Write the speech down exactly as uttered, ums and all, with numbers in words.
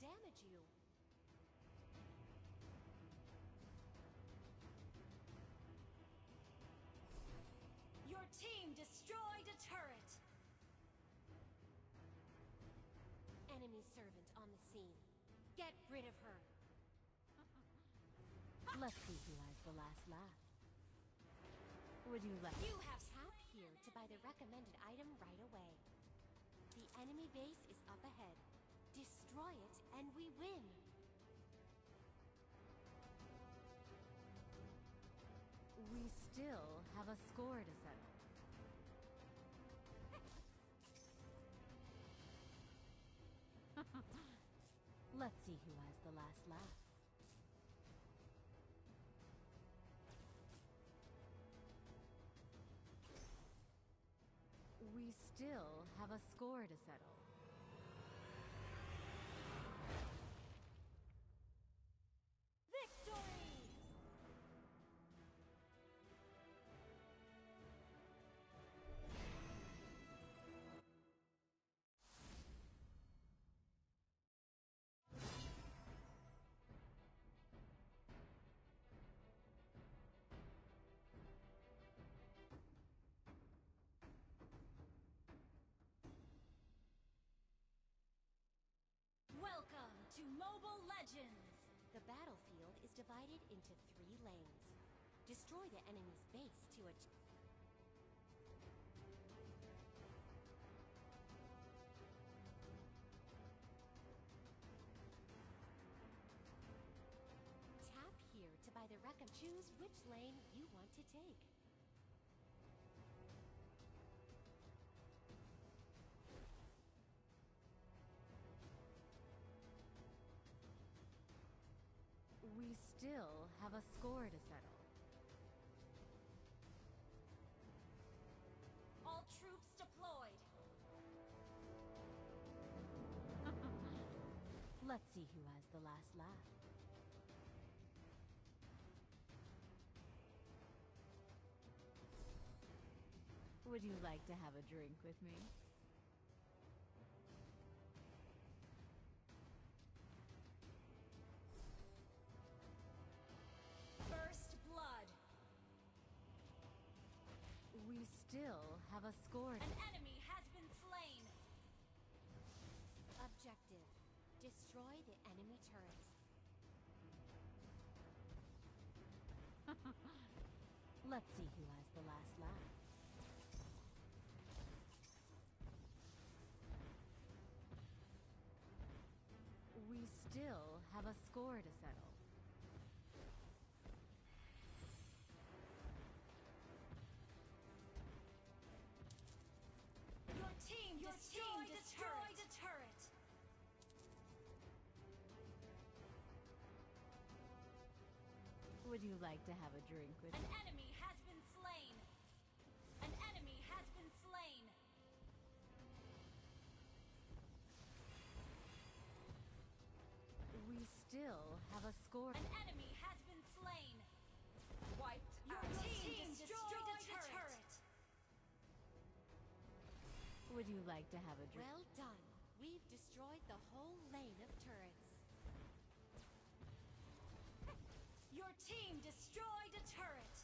damage you. Your team destroyed a turret! Enemy servant on the scene. Get rid of her! Let's see who has the last laugh. Would you like... You have tap here to buy the recommended item right away. The enemy base is up ahead. Destroy it and we win! We still have a score to settle. Let's see who has the last laugh. We still have a score to settle. Victory! Welcome to Mobile Legends! The battlefield is divided into three lanes. Destroy the enemy's base to achieve... Tap here to buy the rec- Choose which lane you want to take. We still have a score to settle. All troops deployed! Let's see who has the last laugh. Would you like to have a drink with me? First blood! We still have a score. An enemy has been slain! Objective: destroy the enemy turret. Let's see who has the last laugh. We still have a score to settle. Your team Your destroyed, team destroyed a turret! Would you like to have a drink with me? An enemy has been slain! An enemy has been slain! We still have a score. An enemy has been slain! Wiped Your out. team, team destroyed, destroyed a turret. turret! Would you like to have a drink? Well done. We've destroyed the whole lane of turrets. Your team destroyed a turret!